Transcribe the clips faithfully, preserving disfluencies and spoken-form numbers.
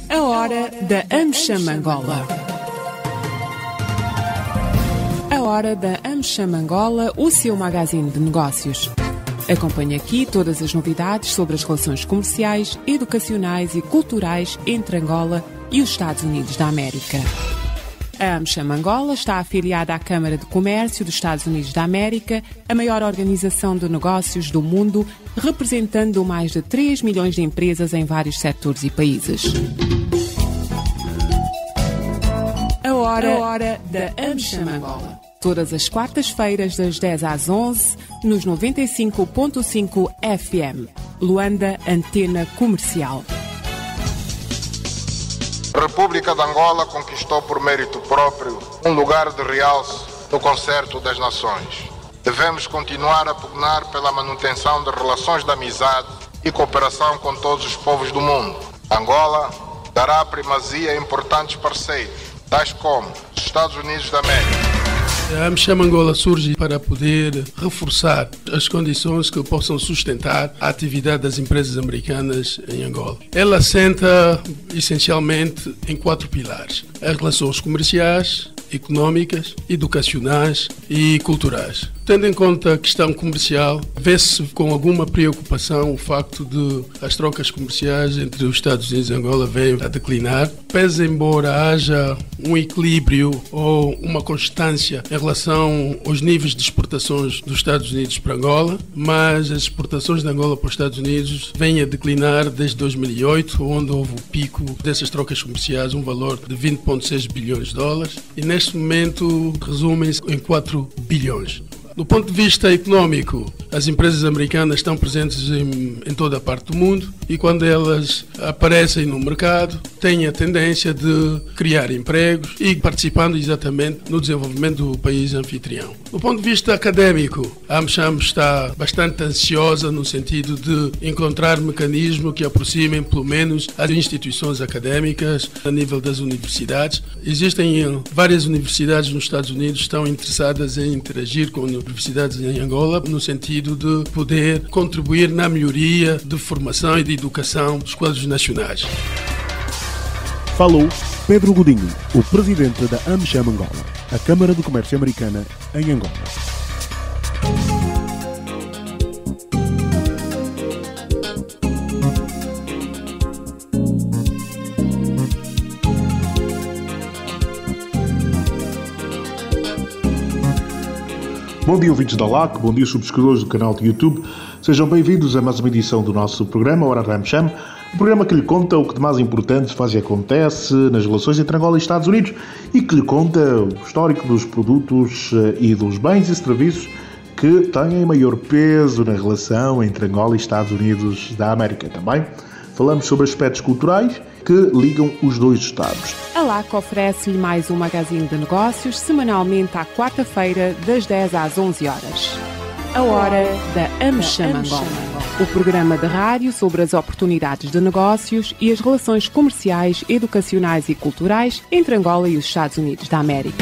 A hora da AmCham Angola. A hora da AmCham Angola, o seu magazine de negócios. Acompanhe aqui todas as novidades sobre as relações comerciais, educacionais e culturais entre Angola e os Estados Unidos da América. A AmCham Angola está afiliada à Câmara de Comércio dos Estados Unidos da América, a maior organização de negócios do mundo, representando mais de três milhões de empresas em vários setores e países. A hora, a hora da AmCham Angola. Todas as quartas-feiras, das dez às onze, nos noventa e cinco ponto cinco F M. Luanda, Antena Comercial. A República de Angola conquistou por mérito próprio um lugar de realce no concerto das nações. Devemos continuar a pugnar pela manutenção de relações de amizade e cooperação com todos os povos do mundo. Angola dará primazia a importantes parceiros, tais como os Estados Unidos da América. A AmCham Angola surge para poder reforçar as condições que possam sustentar a atividade das empresas americanas em Angola. Ela assenta essencialmente em quatro pilares: as relações comerciais, económicas, educacionais e culturais. Tendo em conta a questão comercial, vê-se com alguma preocupação o facto de as trocas comerciais entre os Estados Unidos e Angola venham a declinar, pese embora haja um equilíbrio ou uma constância em relação aos níveis de exportações dos Estados Unidos para Angola, mas as exportações de Angola para os Estados Unidos vêm a declinar desde dois mil e oito, onde houve o pico dessas trocas comerciais, um valor de vinte vírgula seis bilhões de dólares, e neste momento resumem-se em quatro bilhões. Do ponto de vista económico, as empresas americanas estão presentes em, em toda a parte do mundo e quando elas aparecem no mercado têm a tendência de criar empregos e participando exatamente no desenvolvimento do país anfitrião. Do ponto de vista académico, a AmCham está bastante ansiosa no sentido de encontrar mecanismos que aproximem pelo menos as instituições académicas a nível das universidades. Existem várias universidades nos Estados Unidos que estão interessadas em interagir com universidades em Angola, no sentido de poder contribuir na melhoria de formação e de educação dos quadros nacionais. Falou Pedro Godinho, o presidente da AmCham Angola, a Câmara de Comércio Americana em Angola. Bom dia, ouvintes da L A C, bom dia, subscritores do canal de YouTube. Sejam bem-vindos a mais uma edição do nosso programa, Hora da AmCham, um programa que lhe conta o que de mais importante se faz e acontece nas relações entre Angola e Estados Unidos e que lhe conta o histórico dos produtos e dos bens e serviços que têm maior peso na relação entre Angola e Estados Unidos da América. Também falamos sobre aspectos culturais que ligam os dois Estados. A L A C oferece-lhe mais um magazine de negócios semanalmente à quarta-feira, das dez às onze horas. A hora da AmCham Angola, o programa de rádio sobre as oportunidades de negócios e as relações comerciais, educacionais e culturais entre Angola e os Estados Unidos da América.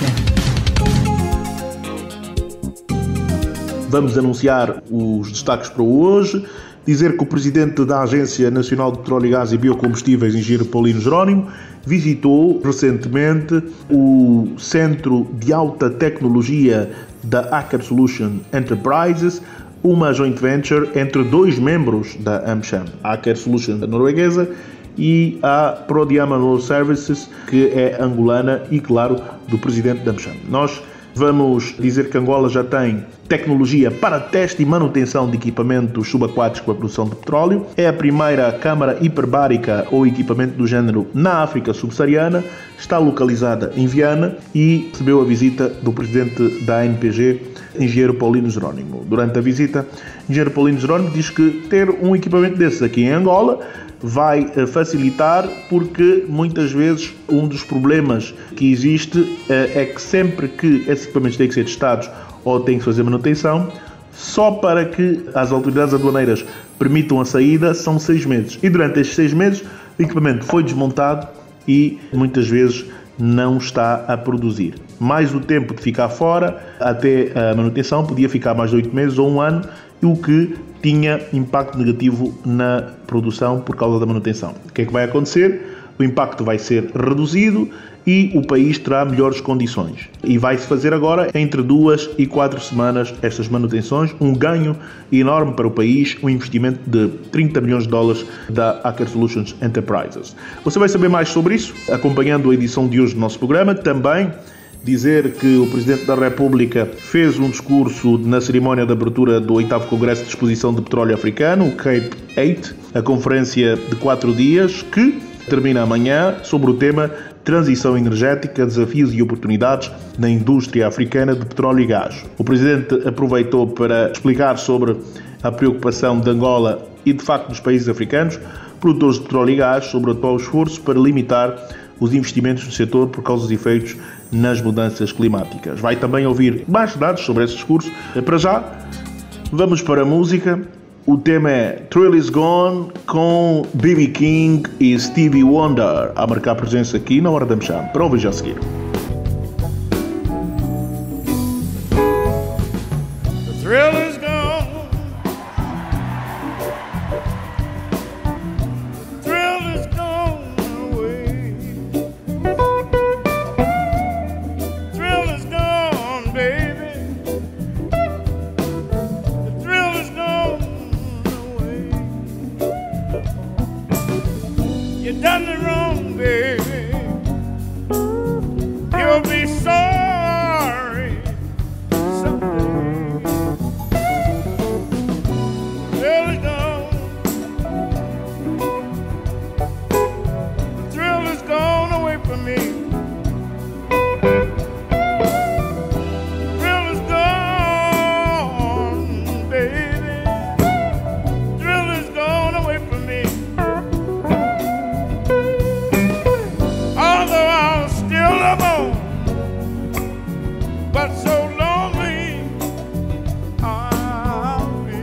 Vamos anunciar os destaques para hoje. Dizer que o presidente da Agência Nacional de Petróleo, Gás e Biocombustíveis, engenheiro Paulino Jerónimo, visitou recentemente o Centro de Alta Tecnologia da Aker Solution Enterprises, uma joint venture entre dois membros da AmCham, a Aker Solution norueguesa e a Prodiamano Services, que é angolana e, claro, do presidente da AmCham. Nós vamos dizer que Angola já tem tecnologia para teste e manutenção de equipamentos subaquáticos para a produção de petróleo. É a primeira câmara hiperbárica ou equipamento do género na África subsaariana. Está localizada em Viana e recebeu a visita do presidente da A N P G, engenheiro Paulino Jerónimo. Durante a visita, o engenheiro Paulino Jerónimo diz que ter um equipamento desses aqui em Angola vai facilitar, porque muitas vezes um dos problemas que existe é que sempre que esses equipamentos têm que ser testados ou têm que fazer manutenção, só para que as autoridades aduaneiras permitam a saída são seis meses. E durante estes seis meses o equipamento foi desmontado e muitas vezes não está a produzir. Mais o tempo de ficar fora até a manutenção podia ficar mais de oito meses ou um ano, o que tinha impacto negativo na produção por causa da manutenção. O que é que vai acontecer? o impacto vai ser reduzido e o país terá melhores condições. E vai-se fazer agora, entre duas e quatro semanas, estas manutenções, um ganho enorme para o país, um investimento de trinta milhões de dólares da Aker Solutions Enterprises. Você vai saber mais sobre isso, acompanhando a edição de hoje do nosso programa. Também dizer que o Presidente da República fez um discurso na cerimónia de abertura do oitavo Congresso de Exposição de Petróleo Africano, o CAPE oito, a conferência de quatro dias, que termina amanhã, sobre o tema Transição Energética, Desafios e Oportunidades na Indústria Africana de Petróleo e Gás. O Presidente aproveitou para explicar sobre a preocupação de Angola e, de facto, dos países africanos, produtores de petróleo e gás, sobre o atual esforço para limitar os investimentos no setor por causa dos efeitos nas mudanças climáticas. Vai também ouvir mais dados sobre esse discurso. Para já, vamos para a música. O tema é Thrill Is Gone, com B B King e Stevie Wonder a marcar presença aqui na Hora da Mexam. Para ouvir já a seguir. The thrill is gone. The thrill is gone away. The thrill is gone, baby. The thrill is gone. You done it wrong, baby. You'll be sorry someday. The thrill is gone. The thrill is gone away from me. The thrill is gone, baby. The thrill is gone away from me. But so lonely I'll be.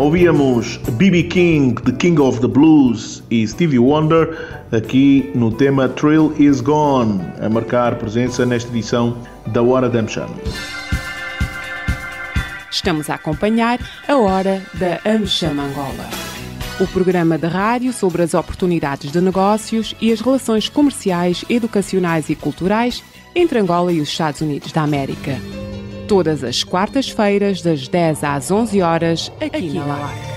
Ouvíamos B B King, The King of the Blues e Stevie Wonder aqui no tema Thrill Is Gone, a marcar presença nesta edição da Hora da AmCham. Estamos a acompanhar a Hora da AmCham Angola, o programa de rádio sobre as oportunidades de negócios e as relações comerciais, educacionais e culturais entre Angola e os Estados Unidos da América. Todas as quartas-feiras, das dez às onze horas, aqui, aqui na L A C.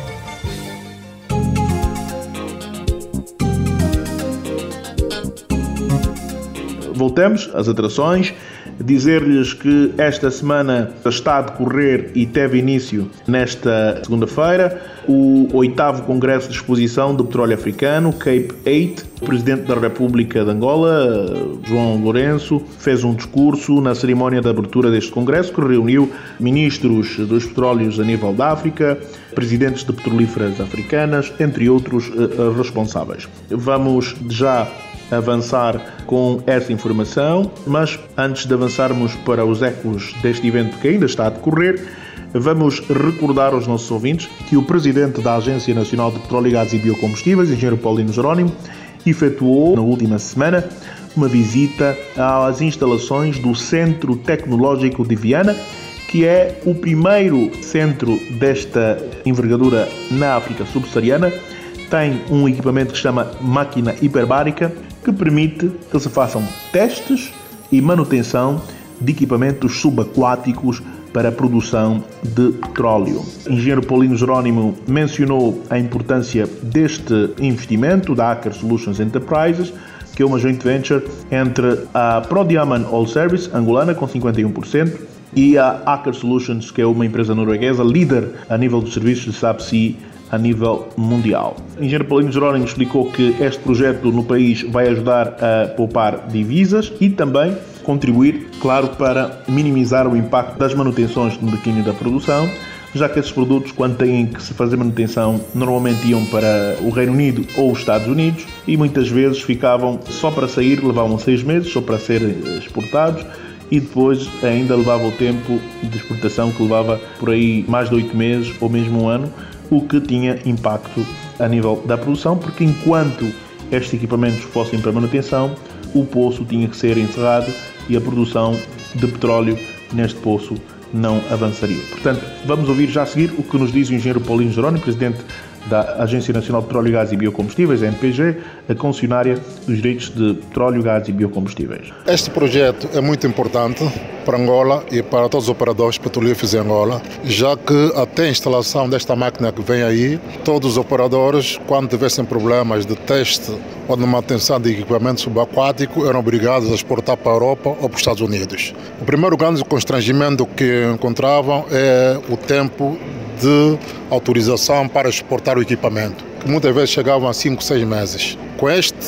Voltamos às atrações. Dizer-lhes que esta semana está a decorrer e teve início nesta segunda-feira o oitavo Congresso de Exposição do Petróleo Africano, Cape oito. O Presidente da República de Angola, João Lourenço, fez um discurso na cerimónia de abertura deste congresso que reuniu ministros dos petróleos a nível da África, presidentes de petrolíferas africanas, entre outros responsáveis. Vamos já avançar com essa informação, mas antes de avançarmos para os ecos deste evento que ainda está a decorrer, vamos recordar aos nossos ouvintes que o Presidente da Agência Nacional de Petróleo, Gás e Biocombustíveis, engenheiro Paulino Jerónimo, efetuou na última semana uma visita às instalações do Centro Tecnológico de Viana, que é o primeiro centro desta envergadura na África subsaariana. Tem um equipamento que se chama máquina hiperbárica, que permite que se façam testes e manutenção de equipamentos subaquáticos para a produção de petróleo. O engenheiro Paulino Jerónimo mencionou a importância deste investimento da Aker Solutions Enterprises, que é uma joint venture entre a Prodiamond Oil Service, angolana, com cinquenta e um por cento, e a Aker Solutions, que é uma empresa norueguesa líder a nível dos serviços de subsea a nível mundial. O engenheiro Paulino Jerónimo explicou que este projeto no país vai ajudar a poupar divisas e também contribuir, claro, para minimizar o impacto das manutenções no declínio da produção, já que esses produtos, quando têm que se fazer manutenção, normalmente iam para o Reino Unido ou os Estados Unidos e muitas vezes ficavam só para sair, levavam seis meses só para serem exportados, e depois ainda levava o tempo de exportação que levava por aí mais de oito meses ou mesmo um ano, o que tinha impacto a nível da produção, porque enquanto estes equipamentos fossem para manutenção, o poço tinha que ser encerrado e a produção de petróleo neste poço não avançaria. Portanto, vamos ouvir já a seguir o que nos diz o engenheiro Paulino Jerónimo, Presidente da Agência Nacional de Petróleo, Gás e Biocombustíveis, a N P G, a concessionária dos direitos de petróleo, gás e biocombustíveis. Este projeto é muito importante para Angola e para todos os operadores petrolíferos em Angola, já que até a instalação desta máquina que vem aí, todos os operadores, quando tivessem problemas de teste ou de manutenção de equipamento subaquático, eram obrigados a exportar para a Europa ou para os Estados Unidos. O primeiro grande constrangimento que encontravam é o tempo de autorização para exportar o equipamento, que muitas vezes chegavam a cinco, seis meses. Com este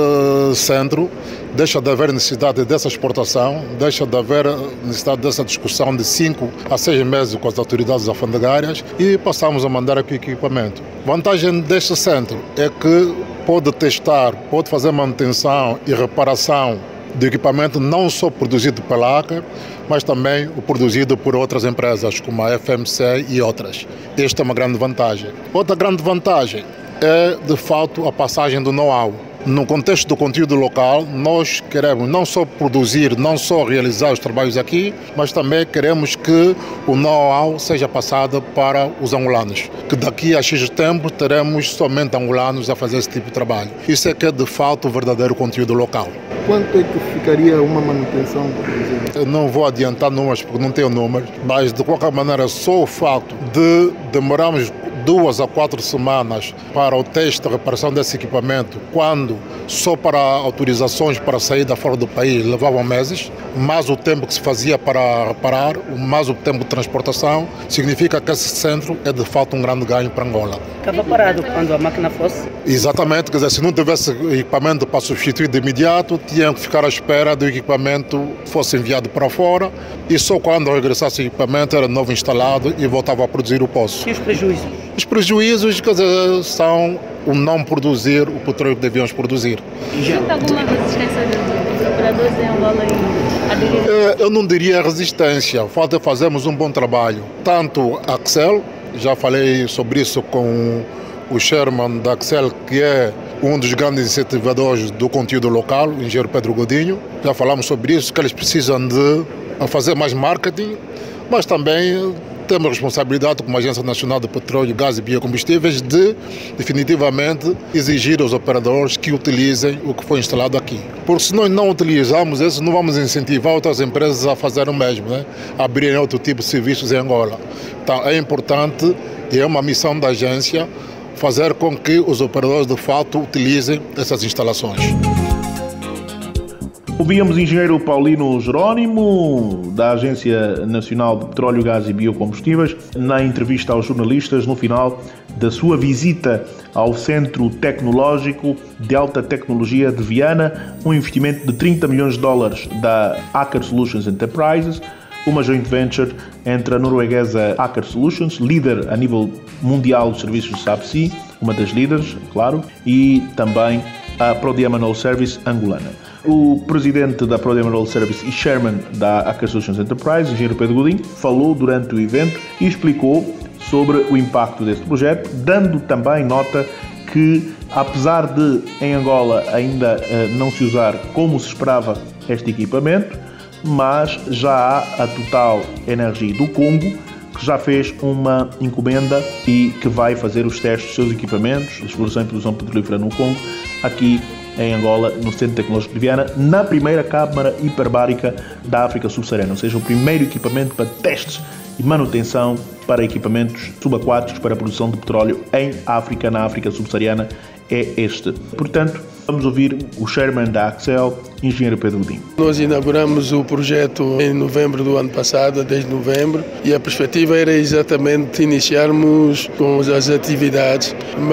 centro, deixa de haver necessidade dessa exportação, deixa de haver necessidade dessa discussão de cinco a seis meses com as autoridades alfandegárias e passamos a mandar aqui o equipamento. A vantagem deste centro é que pode testar, pode fazer manutenção e reparação do equipamento não só produzido pela Aker, mas também o produzido por outras empresas, como a F M C e outras. Esta é uma grande vantagem. Outra grande vantagem é, de fato, a passagem do know-how. No contexto do conteúdo local, nós queremos não só produzir, não só realizar os trabalhos aqui, mas também queremos que o know-how seja passado para os angolanos, que daqui a X tempo teremos somente angolanos a fazer esse tipo de trabalho. Isso é que é, de fato, o verdadeiro conteúdo local. Quanto é que ficaria uma manutenção, por exemplo? Eu não vou adiantar números porque não tenho números, mas de qualquer maneira só o facto de demorarmos duas a quatro semanas para o teste de reparação desse equipamento, quando só para autorizações para sair da fora do país levavam meses, mais o tempo que se fazia para reparar, mais o tempo de transportação, significa que esse centro é de fato um grande ganho para Angola. Estava parado quando a máquina fosse? Exatamente, quer dizer, se não tivesse equipamento para substituir de imediato, tinham que ficar à espera do equipamento fosse enviado para fora e só quando regressasse o equipamento era novo instalado e voltava a produzir o poço. E os prejuízos? Os prejuízos, quer dizer, são o não produzir o petróleo que devíamos produzir. Existe alguma resistência dos operadores em Angola em aderir? Eu não diria resistência, falta fazermos um bom trabalho. Tanto a Axel, Já falei sobre isso com o chairman da Axel, que é um dos grandes incentivadores do conteúdo local, o engenheiro Pedro Godinho. Já falamos sobre isso, que eles precisam de fazer mais marketing, mas também temos responsabilidade como Agência Nacional de Petróleo, Gás e Biocombustíveis de definitivamente exigir aos operadores que utilizem o que foi instalado aqui. Porque se nós não utilizarmos isso, não vamos incentivar outras empresas a fazer o mesmo, né? A abrirem outro tipo de serviços em Angola. Então é importante e é uma missão da agência fazer com que os operadores de fato utilizem essas instalações. Ouvíamos o engenheiro Paulino Jerónimo, da Agência Nacional de Petróleo, Gás e Biocombustíveis, na entrevista aos jornalistas no final da sua visita ao Centro Tecnológico de Alta Tecnologia de Viana, um investimento de trinta milhões de dólares da Aker Solutions Enterprises, uma joint venture entre a norueguesa Aker Solutions, líder a nível mundial dos serviços de subsea, uma das líderes, claro, e também a Prodiama Oil Service angolana. O presidente da Prodiama Oil Service e chairman da Aker Solutions Enterprise, o engenheiro Pedro Godinho, falou durante o evento e explicou sobre o impacto deste projeto, dando também nota que, apesar de em Angola ainda uh, não se usar como se esperava este equipamento, mas já há a Total Energia do Congo, que já fez uma encomenda e que vai fazer os testes dos seus equipamentos de exploração e produção petrolífera no Congo, aqui em Angola, no Centro Tecnológico de Viana, na primeira câmara hiperbárica da África Subsaariana, ou seja, o primeiro equipamento para testes e manutenção para equipamentos subaquáticos para a produção de petróleo em África, na África Subsaariana, é este. Portanto, vamos ouvir o chairman da Axel, engenheiro Pedro Godinho. Nós inauguramos o projeto em novembro do ano passado, desde novembro, e a perspectiva era exatamente iniciarmos com as atividades,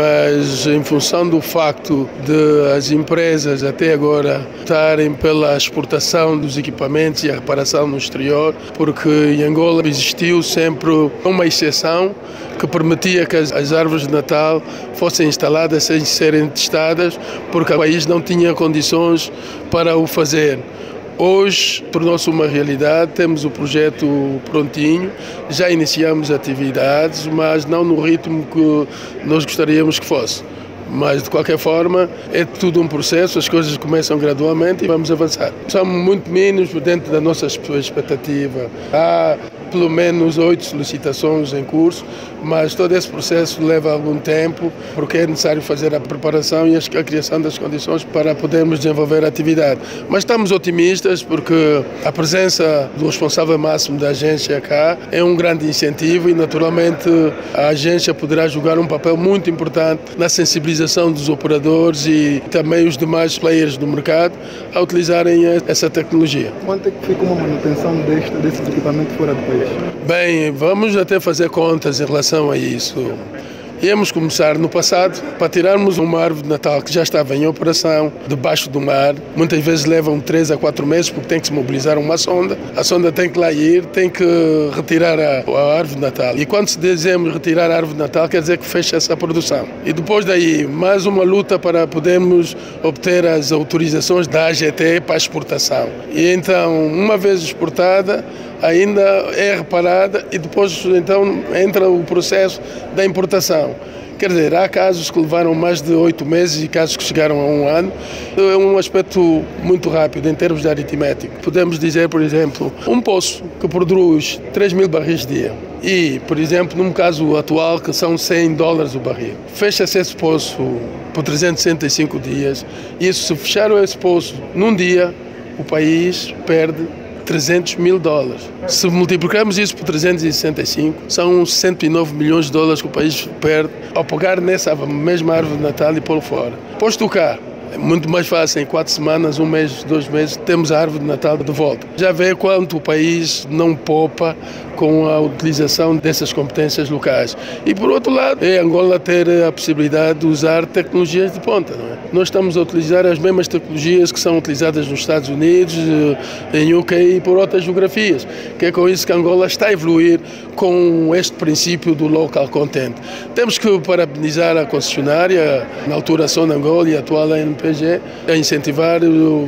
mas em função do facto de as empresas até agora estarem pela exportação dos equipamentos e a reparação no exterior, porque em Angola existiu sempre uma exceção que permitia que as árvores de Natal fossem instaladas sem serem testadas, porque o país não tinha condições para o fazer. Hoje, tornou-se uma realidade, temos o projeto prontinho, já iniciamos atividades, mas não no ritmo que nós gostaríamos que fosse. Mas, de qualquer forma, é tudo um processo, as coisas começam gradualmente e vamos avançar. São muito menos dentro da nossa expectativa. Há pelo menos oito solicitações em curso, mas todo esse processo leva algum tempo, porque é necessário fazer a preparação e a criação das condições para podermos desenvolver a atividade. Mas estamos otimistas porque a presença do responsável máximo da agência cá é um grande incentivo e, naturalmente, a agência poderá jogar um papel muito importante na sensibilização dos operadores e também os demais players do mercado a utilizarem essa tecnologia. Quanto é que fica uma manutenção deste, desses equipamentos fora do país? Bem, vamos até fazer contas em relação a isso. Íamos começar no passado para tirarmos uma árvore de Natal que já estava em operação debaixo do mar. Muitas vezes levam três a quatro meses porque tem que se mobilizar uma sonda. A sonda tem que lá ir, tem que retirar a, a árvore de Natal. E quando se dizemos retirar a árvore de Natal, quer dizer que fecha essa produção. E depois daí, mais uma luta para podermos obter as autorizações da A G T para a exportação. E então, uma vez exportada, ainda é reparada e depois então entra o processo da importação. Quer dizer, há casos que levaram mais de oito meses e casos que chegaram a um ano. É um aspecto muito rápido em termos de aritmético. Podemos dizer, por exemplo, um poço que produz três mil barris dia e, por exemplo, num caso atual que são cem dólares o barril. Fecha-se esse poço por trezentos e sessenta e cinco dias e isso, se fecharam esse poço num dia, o país perde trezentos mil dólares. Se multiplicarmos isso por trezentos e sessenta e cinco, são cento e nove milhões de dólares que o país perde ao pegar nessa mesma árvore de Natal e pô-lo fora. Posto cá, é muito mais fácil, em quatro semanas, um mês, dois meses, temos a árvore de Natal de volta. Já vê quanto o país não poupa com a utilização dessas competências locais. E, por outro lado, é Angola ter a possibilidade de usar tecnologias de ponta. Não é? Nós estamos a utilizar as mesmas tecnologias que são utilizadas nos Estados Unidos, em U K e por outras geografias, que é com isso que Angola está a evoluir com este princípio do local content. Temos que parabenizar a concessionária, na altura Sona Angola e a atual A N P G, a incentivar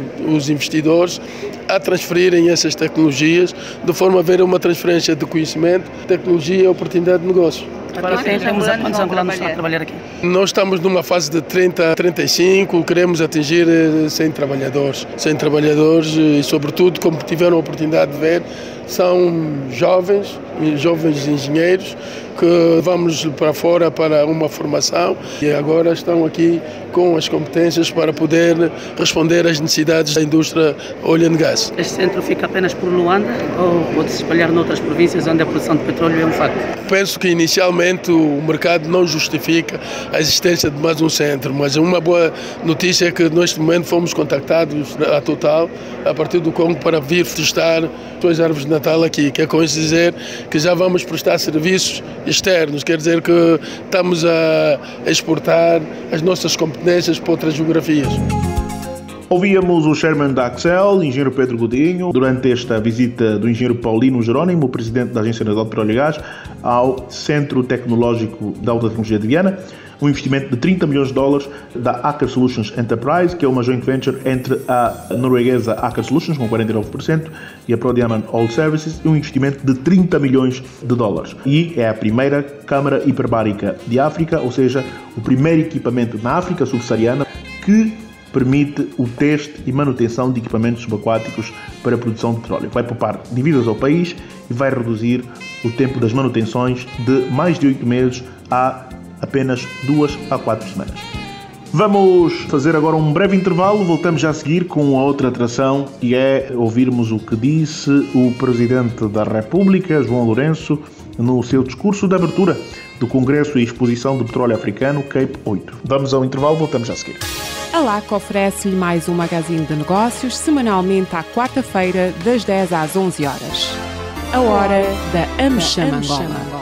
os investidores a transferirem essas tecnologias, de forma a haver uma transferência de conhecimento, tecnologia e oportunidade de negócio. Aqui tem temos há quantos angolanos estão a trabalhar aqui? Nós estamos numa fase de trinta a trinta e cinco, queremos atingir cem trabalhadores. cem trabalhadores e, sobretudo, como tiveram a oportunidade de ver, são jovens, jovens engenheiros que vamos para fora para uma formação e agora estão aqui com as competências para poder responder às necessidades da indústria oil and gas. Este centro fica apenas por Luanda ou pode-se espalhar noutras províncias onde a produção de petróleo é um facto? Penso que inicialmente o mercado não justifica a existência de mais um centro, mas uma boa notícia é que neste momento fomos contactados à Total, a partir do Congo, para vir testar as árvores de Natal aqui, que é com isso dizer que já vamos prestar serviços externos, quer dizer que estamos a exportar as nossas competências para outras geografias. Ouvíamos o chairman da Accel, engenheiro Pedro Godinho, durante esta visita do engenheiro Paulino Jerónimo, o presidente da Agência Nacional de Petróleo e Gás, ao Centro Tecnológico da Alta Tecnologia de Viana, um investimento de trinta milhões de dólares da Aker Solutions Enterprise, que é uma joint venture entre a norueguesa Aker Solutions, com quarenta e nove por cento, e a ProDiamond Oil Services, e um investimento de trinta milhões de dólares. E é a primeira câmara hiperbárica de África, ou seja, o primeiro equipamento na África subsaariana que permite o teste e manutenção de equipamentos subaquáticos para a produção de petróleo. Vai poupar dívidas ao país e vai reduzir o tempo das manutenções de mais de oito meses a apenas duas a quatro semanas. Vamos fazer agora um breve intervalo, voltamos já a seguir com a outra atração, que é ouvirmos o que disse o Presidente da República, João Lourenço, no seu discurso de abertura do Congresso e Exposição de Petróleo Africano, Cape oito. Vamos ao intervalo, voltamos já a seguir. A L A C oferece-lhe mais um magazine de negócios semanalmente à quarta-feira, das dez às onze horas. A hora da AmCham Angola.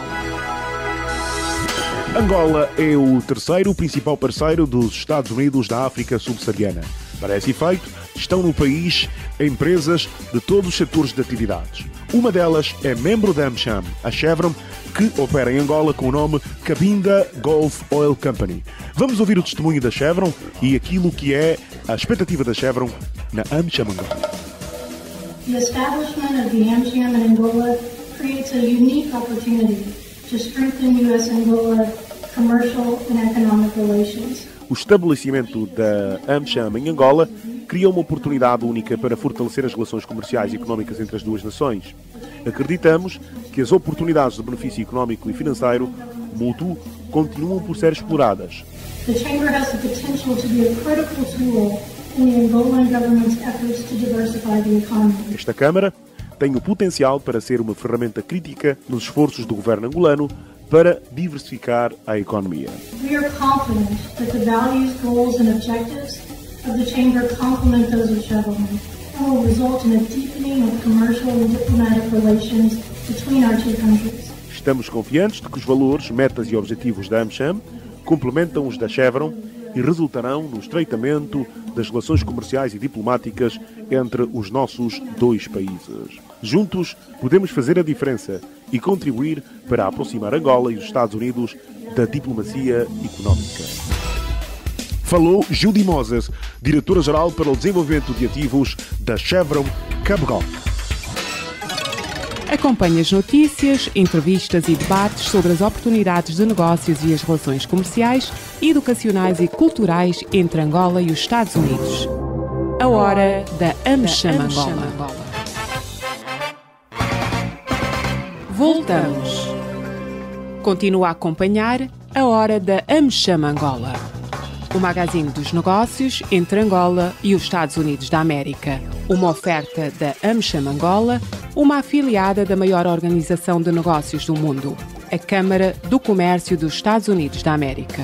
Angola é o terceiro principal parceiro dos Estados Unidos da África subsaariana. Para esse efeito, estão no país empresas de todos os setores de atividades. Uma delas é membro da AmCham, a Chevron, que opera em Angola com o nome Cabinda Gulf Oil Company. Vamos ouvir o testemunho da Chevron e aquilo que é a expectativa da Chevron na AmCham Angola. The establishment of the AmCham in Angola creates a unique opportunity to strengthen U S-Angola commercial and economic relations. O estabelecimento da AmCham em Angola cria uma oportunidade única para fortalecer as relações comerciais e económicas entre as duas nações. Acreditamos que as oportunidades de benefício económico e financeiro mútuo continuam por ser exploradas. The Chamber has the potential to be a critical tool in the Angolan government's efforts to diversify the economy. Esta Câmara tem o potencial para ser uma ferramenta crítica nos esforços do governo angolano para diversificar a economia. We are confident that the values, goals and objectives of the Chamber complement those of Chevron and will result in a deepening of commercial and diplomatic relations between our two countries. Estamos confiantes de que os valores, metas e objetivos da AmCham complementam os da Chevron e resultarão no estreitamento das relações comerciais e diplomáticas entre os nossos dois países. Juntos, podemos fazer a diferença e contribuir para aproximar Angola e os Estados Unidos da diplomacia económica. Falou Judy Moses, diretora-geral para o desenvolvimento de ativos da Chevron Cabral. Acompanhe as notícias, entrevistas e debates sobre as oportunidades de negócios e as relações comerciais, educacionais e culturais entre Angola e os Estados Unidos. A hora da AmCham Angola. Voltamos. Continua a acompanhar a hora da AmCham Angola, o magazine dos negócios entre Angola e os Estados Unidos da América. Uma oferta da AmCham Angola, uma afiliada da maior organização de negócios do mundo, a Câmara do Comércio dos Estados Unidos da América.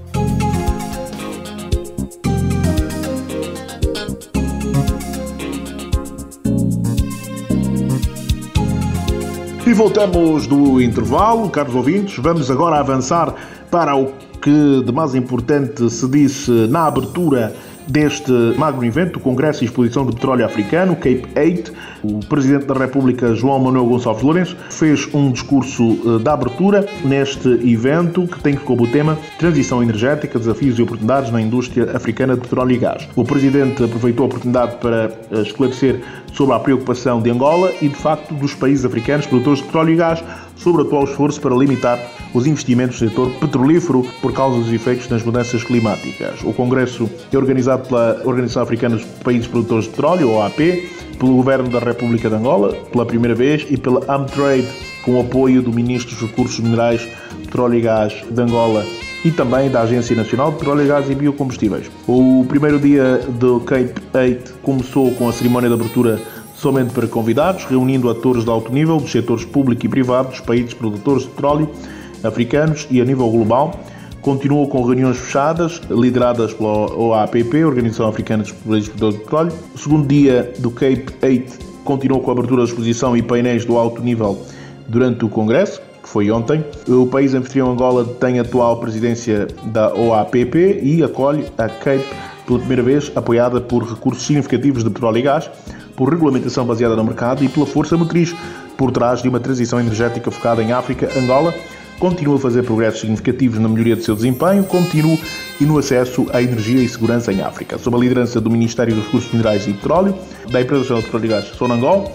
E voltamos do intervalo, caros ouvintes. Vamos agora avançar para o que de mais importante se disse na abertura deste magno evento, o Congresso e Exposição de Petróleo Africano, Cape oito. O Presidente da República, João Manuel Gonçalves Lourenço, fez um discurso de abertura neste evento que tem como tema Transição Energética, Desafios e Oportunidades na Indústria Africana de Petróleo e Gás. O Presidente aproveitou a oportunidade para esclarecer sobre a preocupação de Angola e, de facto, dos países africanos produtores de petróleo e gás sobre o atual esforço para limitar os investimentos no setor petrolífero por causa dos efeitos das mudanças climáticas. O Congresso é organizado pela Organização Africana dos Países Produtores de Petróleo, O A P, pelo Governo da República de Angola, pela primeira vez, e pela Amtrade, com o apoio do Ministro dos Recursos Minerais, Petróleo e Gás de Angola e também da Agência Nacional de Petróleo, Gás e Biocombustíveis. O primeiro dia do Cape oito começou com a cerimónia de abertura somente para convidados, reunindo atores de alto nível dos setores público e privado dos países produtores de petróleo africanos e a nível global. Continuou com reuniões fechadas, lideradas pela O A P P, Organização Africana dos Países Produtores de Petróleo. O segundo dia do Cape oito continuou com a abertura da exposição e painéis do alto nível durante o Congresso, que foi ontem. O país anfitrião Angola tem a atual presidência da O A P P e acolhe a Cape pela primeira vez, apoiada por recursos significativos de petróleo e gás, por regulamentação baseada no mercado e pela força motriz por trás de uma transição energética focada em África. Angola continua a fazer progressos significativos na melhoria do seu desempenho, contínuo e no acesso à energia e segurança em África. Sob a liderança do Ministério dos Recursos Minerais e Petróleo, da Empresa Nacional de Petróleo e Gás, Sonangol,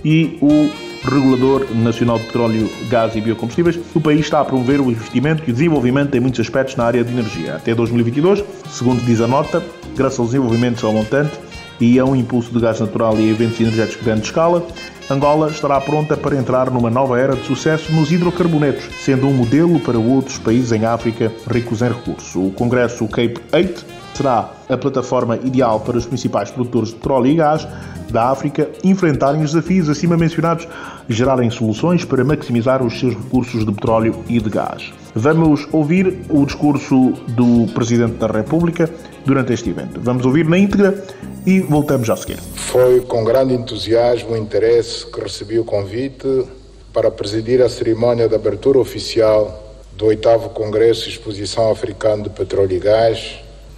e o Regulador Nacional de Petróleo, Gás e Biocombustíveis, o país está a promover o investimento e o desenvolvimento em muitos aspectos na área de energia. Até dois mil e vinte e dois, segundo diz a nota, graças aos desenvolvimentos ao montante e a um impulso de gás natural e eventos energéticos de grande escala, Angola estará pronta para entrar numa nova era de sucesso nos hidrocarbonetos, sendo um modelo para outros países em África ricos em recursos. O Congresso Cape oito será a plataforma ideal para os principais produtores de petróleo e gás da África enfrentarem os desafios acima mencionados e gerarem soluções para maximizar os seus recursos de petróleo e de gás. Vamos ouvir o discurso do Presidente da República durante este evento. Vamos ouvir na íntegra e voltamos já a seguir. Foi com grande entusiasmo e interesse que recebi o convite para presidir a cerimónia de abertura oficial do oitavo Congresso e Exposição Africano de Petróleo e Gás,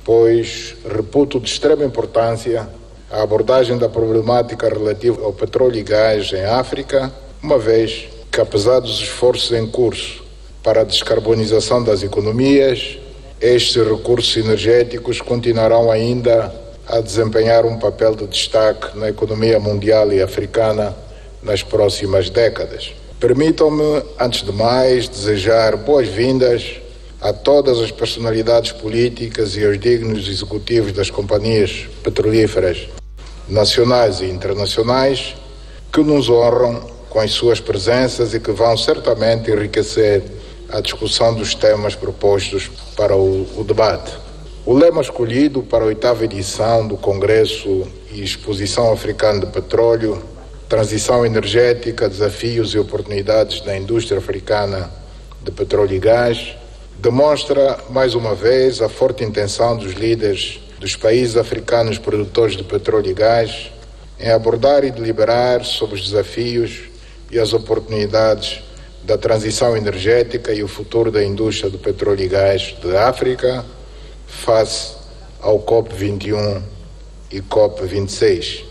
pois reputo de extrema importância a abordagem da problemática relativa ao petróleo e gás em África, uma vez que, apesar dos esforços em curso para a descarbonização das economias, estes recursos energéticos continuarão ainda a desempenhar um papel de destaque na economia mundial e africana nas próximas décadas. Permitam-me, antes de mais, desejar boas-vindas a todas as personalidades políticas e aos dignos executivos das companhias petrolíferas nacionais e internacionais que nos honram com as suas presenças e que vão certamente enriquecer a discussão dos temas propostos para o, o debate. O lema escolhido para a oitava edição do Congresso e Exposição Africana de Petróleo, Transição Energética, Desafios e Oportunidades na Indústria Africana de Petróleo e Gás, demonstra mais uma vez a forte intenção dos líderes dos países africanos produtores de petróleo e gás em abordar e deliberar sobre os desafios e as oportunidades da transição energética e o futuro da indústria do petróleo e gás da África face ao COP vinte e um e COP vinte e seis.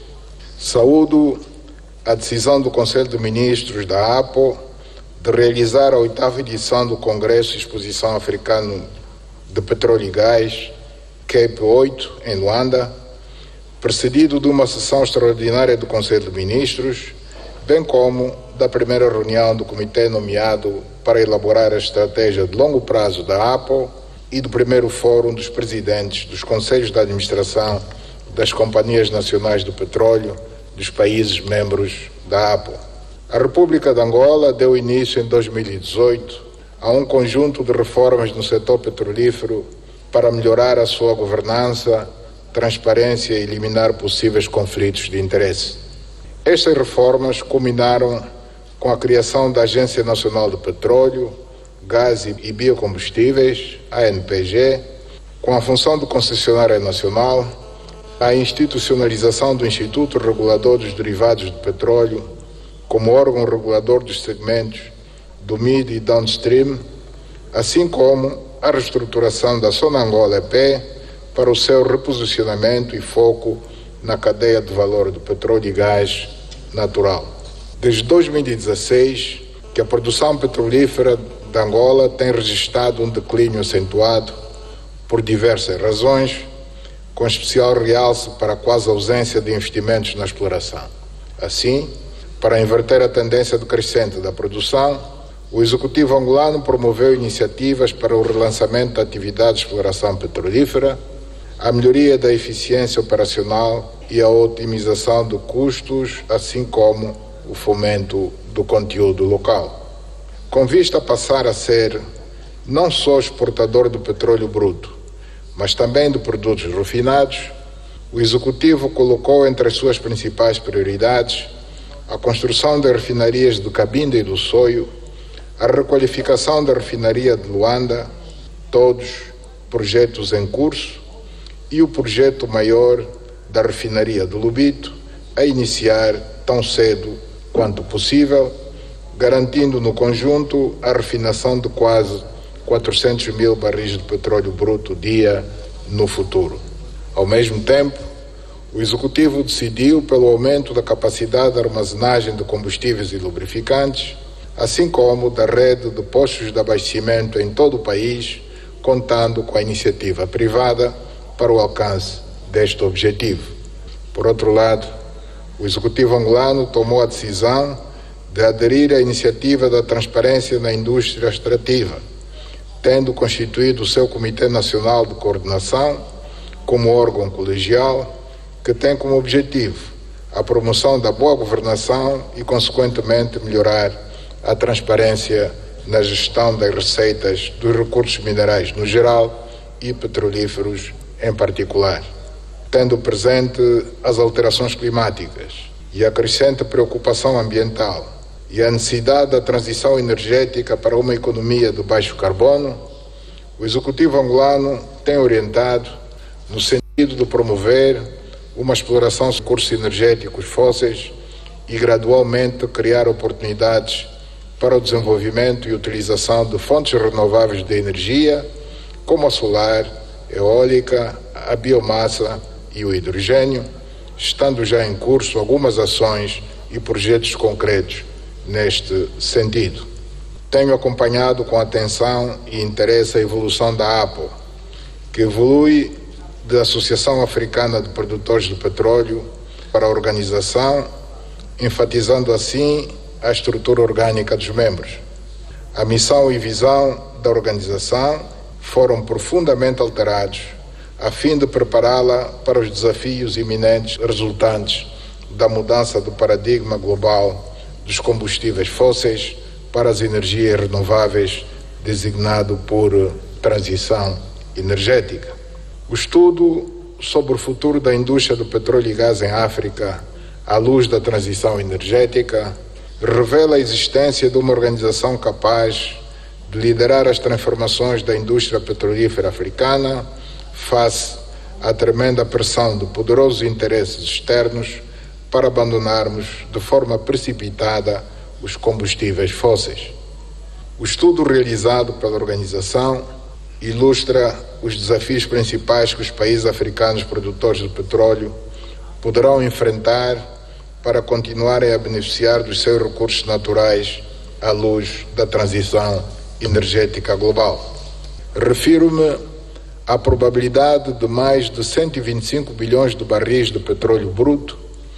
Saúdo a decisão do Conselho de Ministros da A P O de realizar a oitava edição do Congresso e Exposição Africano de Petróleo e Gás, Cape oito, em Luanda, precedido de uma sessão extraordinária do Conselho de Ministros, bem como da primeira reunião do comitê nomeado para elaborar a estratégia de longo prazo da A P O e do primeiro fórum dos presidentes dos conselhos de administração das companhias nacionais do petróleo dos países membros da A P O. A República de Angola deu início em dois mil e dezoito a um conjunto de reformas no setor petrolífero para melhorar a sua governança, transparência e eliminar possíveis conflitos de interesse. Estas reformas culminaram com a criação da Agência Nacional de Petróleo, Gás e Biocombustíveis, A N P G, com a função de concessionária nacional, a institucionalização do Instituto Regulador dos Derivados de Petróleo como órgão regulador dos segmentos do mid e downstream, assim como a reestruturação da Sonangol E P para o seu reposicionamento e foco na cadeia de valor do petróleo e gás natural. Desde dois mil e dezesseis, que a produção petrolífera de Angola tem registrado um declínio acentuado por diversas razões, com especial realce para a quase ausência de investimentos na exploração. Assim, para inverter a tendência decrescente da produção, O Executivo angolano promoveu iniciativas para o relançamento da atividade de exploração petrolífera, a melhoria da eficiência operacional e a otimização de custos, assim como o fomento do conteúdo local. Com vista a passar a ser não só exportador do petróleo bruto, mas também de produtos refinados, o Executivo colocou entre as suas principais prioridades a construção de refinarias de Cabinda e do Soio, a requalificação da refinaria de Luanda, todos projetos em curso, e o projeto maior da refinaria de Lubito, a iniciar tão cedo quanto possível, garantindo no conjunto a refinação de quase quatrocentos mil barris de petróleo bruto dia no futuro. Ao mesmo tempo, o Executivo decidiu pelo aumento da capacidade de armazenagem de combustíveis e lubrificantes, assim como da rede de postos de abastecimento em todo o país, contando com a iniciativa privada para o alcance deste objetivo. Por outro lado, o Executivo angolano tomou a decisão de aderir à iniciativa da transparência na indústria extrativa, tendo constituído o seu Comitê Nacional de Coordenação como órgão colegial que tem como objetivo a promoção da boa governação e, consequentemente, melhorar a transparência na gestão das receitas dos recursos minerais no geral e petrolíferos em particular. Tendo presente as alterações climáticas e a crescente preocupação ambiental e a necessidade da transição energética para uma economia de baixo carbono, o Executivo angolano tem orientado no sentido de promover uma exploração de recursos energéticos fósseis e gradualmente criar oportunidades para o desenvolvimento e utilização de fontes renováveis de energia, como a solar, eólica, a biomassa e o hidrogênio, estando já em curso algumas ações e projetos concretos neste sentido. Tenho acompanhado com atenção e interesse a evolução da A P O, que evolui da Associação Africana de Produtores de Petróleo para a organização, enfatizando assim a estrutura orgânica dos membros. A missão e visão da organização foram profundamente alterados a fim de prepará-la para os desafios iminentes resultantes da mudança do paradigma global dos combustíveis fósseis para as energias renováveis, designado por transição energética. O estudo sobre o futuro da indústria do petróleo e gás em África, à luz da transição energética, revela a existência de uma organização capaz de liderar as transformações da indústria petrolífera africana face à tremenda pressão de poderosos interesses externos para abandonarmos de forma precipitada os combustíveis fósseis. O estudo realizado pela organização ilustra os desafios principais que os países africanos produtores de petróleo poderão enfrentar para continuarem a beneficiar dos seus recursos naturais à luz da transição energética global. Refiro-me à probabilidade de mais de cento e vinte e cinco bilhões de barris de petróleo bruto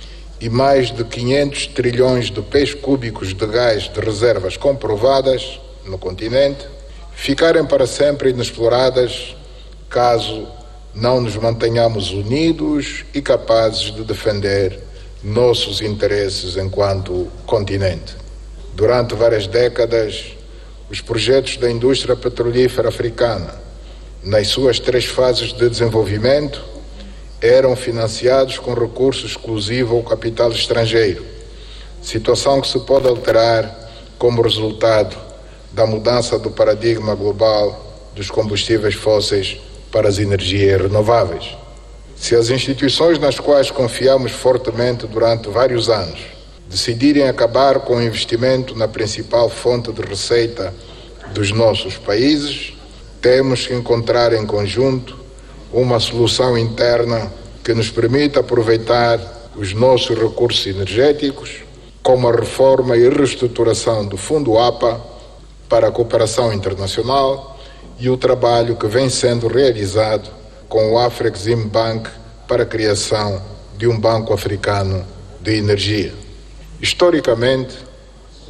e mais de quinhentos trilhões de pés cúbicos de gás de reservas comprovadas no continente ficarem para sempre inexploradas caso não nos mantenhamos unidos e capazes de defender nossos interesses enquanto continente. Durante várias décadas, os projetos da indústria petrolífera africana, nas suas três fases de desenvolvimento, eram financiados com recurso exclusivo ao capital estrangeiro, situação que se pode alterar como resultado da mudança do paradigma global dos combustíveis fósseis para as energias renováveis. Se as instituições nas quais confiamos fortemente durante vários anos decidirem acabar com o investimento na principal fonte de receita dos nossos países, temos que encontrar em conjunto uma solução interna que nos permita aproveitar os nossos recursos energéticos, como a reforma e reestruturação do Fundo A P A para a cooperação internacional e o trabalho que vem sendo realizado com o Afrexim Bank para a criação de um banco africano de energia. Historicamente,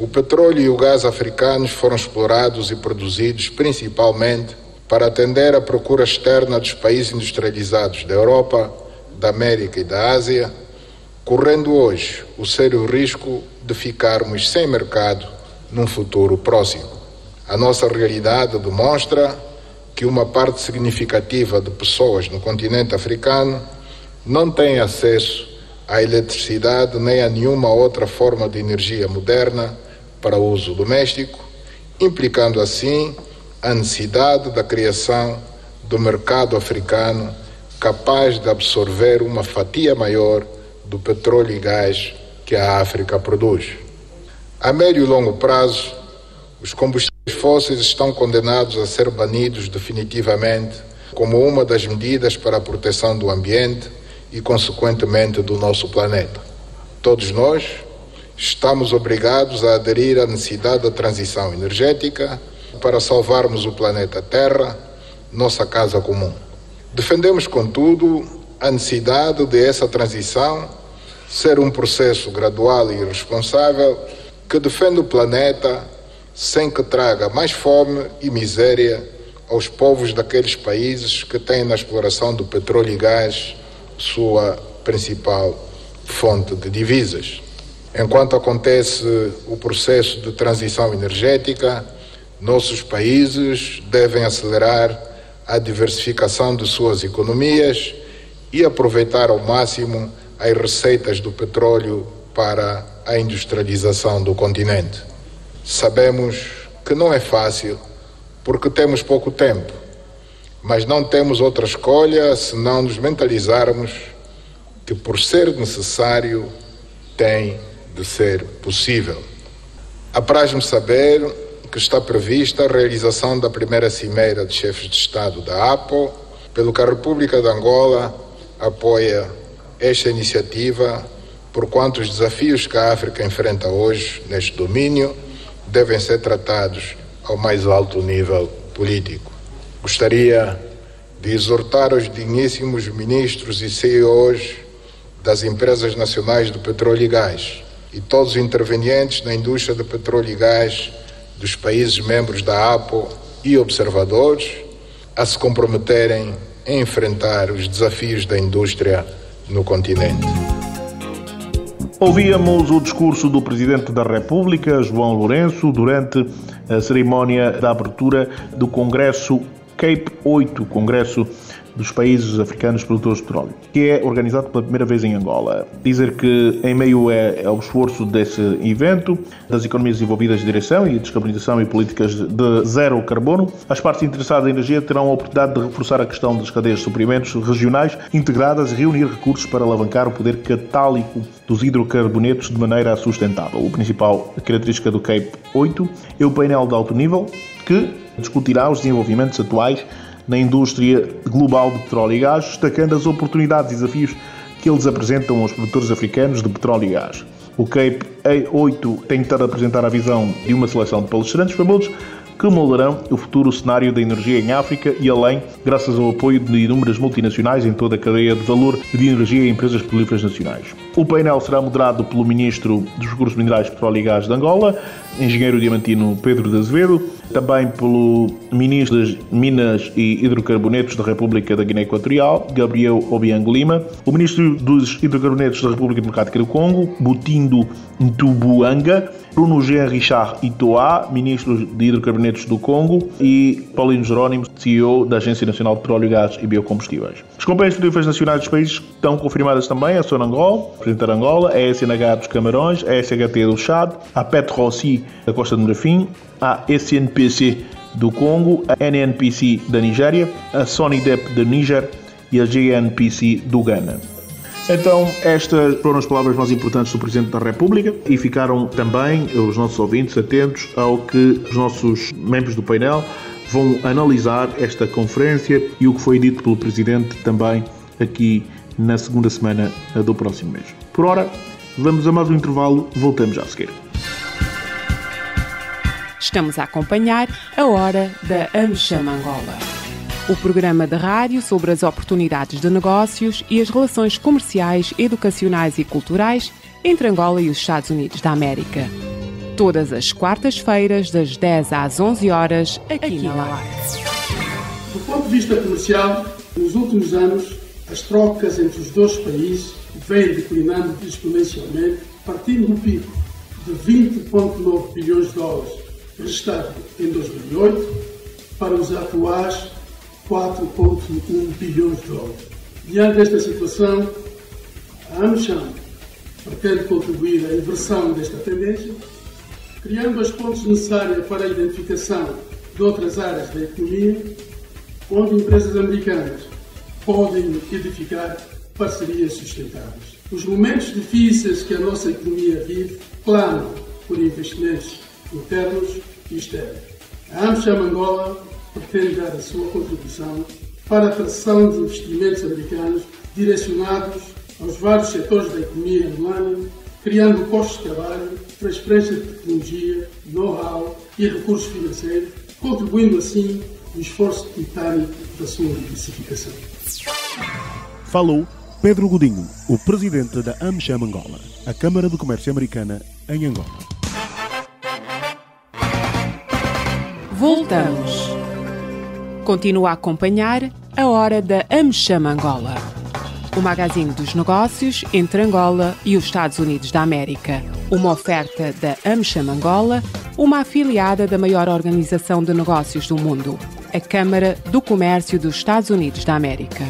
O petróleo e o gás africanos foram explorados e produzidos principalmente para atender à procura externa dos países industrializados da Europa, da América e da Ásia, correndo hoje o sério risco de ficarmos sem mercado num futuro próximo. A nossa realidade demonstra que uma parte significativa de pessoas no continente africano não tem acesso à eletricidade nem a nenhuma outra forma de energia moderna para uso doméstico, implicando assim a necessidade da criação do mercado africano capaz de absorver uma fatia maior do petróleo e gás que a África produz. A médio e longo prazo, os combustíveis fósseis estão condenados a ser banidos definitivamente como uma das medidas para a proteção do ambiente e, consequentemente, do nosso planeta. Todos nós estamos obrigados a aderir à necessidade da transição energética para salvarmos o planeta Terra, nossa casa comum. Defendemos, contudo, a necessidade de essa transição ser um processo gradual e responsável que defenda o planeta sem que traga mais fome e miséria aos povos daqueles países que têm na exploração do petróleo e gás sua principal fonte de divisas. Enquanto acontece o processo de transição energética, nossos países devem acelerar a diversificação de suas economias e aproveitar ao máximo as receitas do petróleo para a industrialização do continente. Sabemos que não é fácil porque temos pouco tempo, mas não temos outra escolha senão nos mentalizarmos que, por ser necessário, tem de ser possível. Apraz-me saber que está prevista a realização da primeira cimeira de chefes de Estado da A P O, pelo que a República de Angola apoia esta iniciativa, porquanto os desafios que a África enfrenta hoje neste domínio devem ser tratados ao mais alto nível político. Gostaria de exortar os digníssimos ministros e C E Os das empresas nacionais do petróleo e gás e todos os intervenientes na indústria do petróleo e gás dos países membros da A P O e observadores a se comprometerem em enfrentar os desafios da indústria no continente. Ouvíamos o discurso do Presidente da República, João Lourenço, durante a cerimónia da abertura do Congresso Cape oito, Congresso dos Países Africanos Produtores de Petróleo, que é organizado pela primeira vez em Angola. Dizer que em meio é, ao esforço desse evento, das economias envolvidas de direção e descarbonização e políticas de zero carbono, as partes interessadas em energia terão a oportunidade de reforçar a questão das cadeias de suprimentos regionais integradas e reunir recursos para alavancar o poder catálico dos hidrocarbonetos de maneira sustentável. A principal característica do Cape oito é o painel de alto nível, que discutirá os desenvolvimentos atuais na indústria global de petróleo e gás, destacando as oportunidades e desafios que eles apresentam aos produtores africanos de petróleo e gás. O Cape oito tem tentado apresentar a visão de uma seleção de palestrantes famosos que moldarão o futuro cenário da energia em África e além, graças ao apoio de inúmeras multinacionais em toda a cadeia de valor de energia e empresas petrolíferas nacionais. O painel será moderado pelo Ministro dos Recursos Minerais, Petróleo e Gás de Angola, engenheiro diamantino Pedro de Azevedo, também pelo Ministro das Minas e Hidrocarbonetos da República da Guiné Equatorial, Gabriel Obiang Lima, o Ministro dos Hidrocarbonetos da República Democrática do Congo, Butindo Ntubuanga, Bruno Jean Richard Itoá, Ministro de Hidrocarbonetos do Congo, e Paulino Jerónimo, C E O da Agência Nacional de Petróleo, Gás e Biocombustíveis. As companhias petrolíferas nacionais dos países estão confirmadas também: a Sonangol, representar Angola, a S N H dos Camarões, a S H T do Chad, a Petrossi da Costa do Marfim, a S N P C do Congo, a N N P C da Nigéria, a Sonidep do Níger e a G N P C do Ghana. Então, estas foram as palavras mais importantes do Presidente da República e ficaram também os nossos ouvintes atentos ao que os nossos membros do painel vão analisar esta conferência e o que foi dito pelo Presidente também aqui na segunda semana do próximo mês. Por ora, vamos a mais um intervalo, voltamos já a seguir. Estamos a acompanhar a Hora da AmCham Angola, o programa de rádio sobre as oportunidades de negócios e as relações comerciais, educacionais e culturais entre Angola e os Estados Unidos da América. Todas as quartas-feiras, das dez às onze horas, aqui, aqui na Laje. Do ponto de vista comercial, nos últimos anos, as trocas entre os dois países vêm declinando exponencialmente, partindo do pico de vinte vírgula nove bilhões de dólares registrado em dois mil e oito para os atuais quatro vírgula um bilhões de dólares. Diante desta situação, a AmCham pretende contribuir à inversão desta tendência, criando os pontos necessários para a identificação de outras áreas da economia, onde empresas americanas podem edificar parcerias sustentáveis. Os momentos difíceis que a nossa economia vive clamam por investimentos internos e externos. A AmCham Angola pretende dar a sua contribuição para a atração de investimentos americanos direcionados aos vários setores da economia angolana, criando postos de trabalho, transferência de tecnologia, know-how e recursos financeiros, contribuindo assim no esforço titânico da sua diversificação. Falou Pedro Godinho, o presidente da AmCham Angola, a Câmara de Comércio Americana em Angola. Voltamos. Continua a acompanhar a Hora da AmCham Angola, o magazine dos negócios entre Angola e os Estados Unidos da América. Uma oferta da AmCham Angola, uma afiliada da maior organização de negócios do mundo, a Câmara do Comércio dos Estados Unidos da América.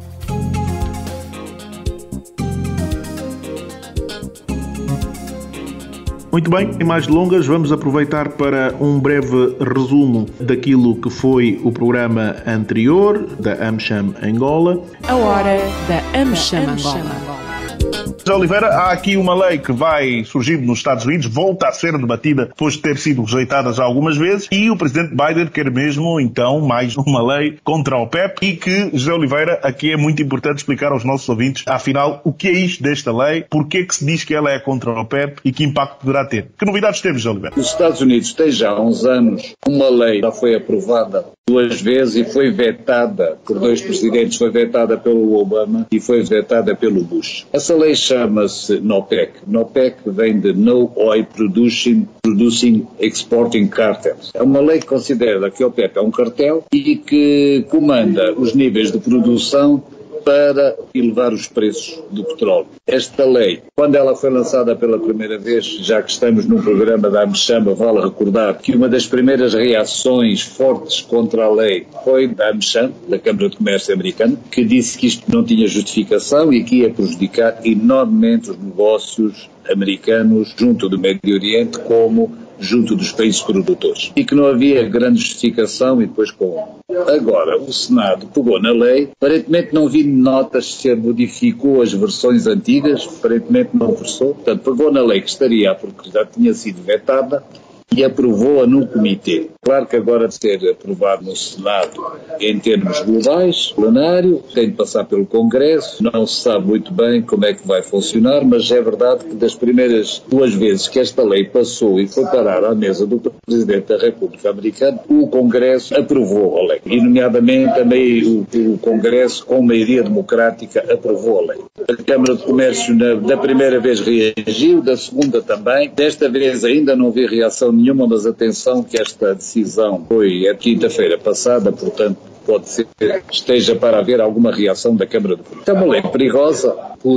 Muito bem, em mais delongas, vamos aproveitar para um breve resumo daquilo que foi o programa anterior da AmCham Angola. A Hora da AmCham Angola. José Oliveira, há aqui uma lei que vai surgindo nos Estados Unidos, volta a ser debatida depois de ter sido rejeitada já algumas vezes, e o presidente Biden quer mesmo, então, mais uma lei contra a OPEP, e que, José Oliveira, aqui é muito importante explicar aos nossos ouvintes, afinal, o que é isto desta lei, porquê que se diz que ela é contra a OPEP e que impacto poderá ter. Que novidades temos, José Oliveira? Os Estados Unidos têm já há uns anos uma lei que já foi aprovada duas vezes e foi vetada por dois presidentes, foi vetada pelo Obama e foi vetada pelo Bush. Essa lei chama-se NOPEC. NOPEC vem de No Oil Producing, Producing Exporting Cartels. É uma lei que considera que a OPEP é um cartel e que comanda os níveis de produção para elevar os preços do petróleo. Esta lei, quando ela foi lançada pela primeira vez, já que estamos num programa da AmCham, vale recordar que uma das primeiras reações fortes contra a lei foi da AmCham, da Câmara de Comércio Americana, que disse que isto não tinha justificação e que ia prejudicar enormemente os negócios americanos junto do Médio Oriente, como junto dos países produtores, e que não havia grande justificação e depois com. Agora, o Senado pegou na lei, aparentemente não vi notas se modificou as versões antigas, aparentemente não versou, portanto pegou na lei que estaria, porque já tinha sido vetada, e aprovou-a no Comitê. Claro que agora de ser aprovado no Senado em termos globais, plenário, tem de passar pelo Congresso, não se sabe muito bem como é que vai funcionar, mas é verdade que das primeiras duas vezes que esta lei passou e foi parar à mesa do Presidente da República Americana, o Congresso aprovou a lei, e nomeadamente também o, o Congresso, com maioria democrática, aprovou a lei. A Câmara de Comércio na, da primeira vez reagiu, da segunda também, desta vez ainda não vi reação nenhuma, mas atenção que esta decisão foi a quinta-feira passada, portanto pode ser que esteja para haver alguma reação da Câmara de Comércio. É uma lei perigosa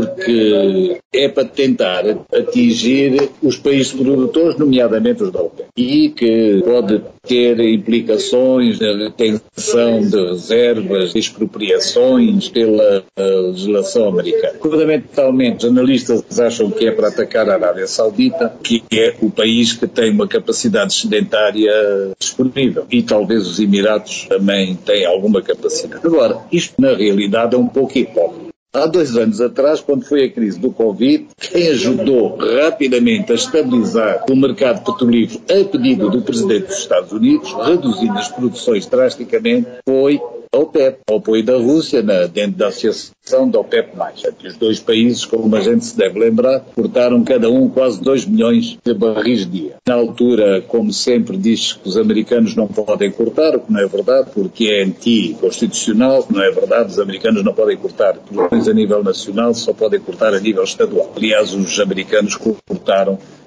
porque é para tentar atingir os países produtores, nomeadamente os da OPEP, e que pode ter implicações de retenção de reservas, de expropriações pela legislação americana. Fundamentalmente, os analistas acham que é para atacar a Arábia Saudita, que é o país que tem uma capacidade sedentária disponível, e talvez os Emirados também tenham alguma capacidade. Agora, isto na realidade é um pouco hipócrita. Há dois anos atrás, quando foi a crise do Covid, quem ajudou rapidamente a estabilizar o mercado petrolífero a pedido do Presidente dos Estados Unidos, reduzindo as produções drasticamente, foi a OPEP, o apoio da Rússia na, dentro da associação da OPEP mais. Os dois países, como a gente se deve lembrar, cortaram cada um quase dois milhões de barris dia. Na altura, como sempre, diz que os americanos não podem cortar, o que não é verdade, porque é anticonstitucional, não é verdade, os americanos não podem cortar produções a nível nacional, só podem cortar a nível estadual. Aliás, os americanos cortaram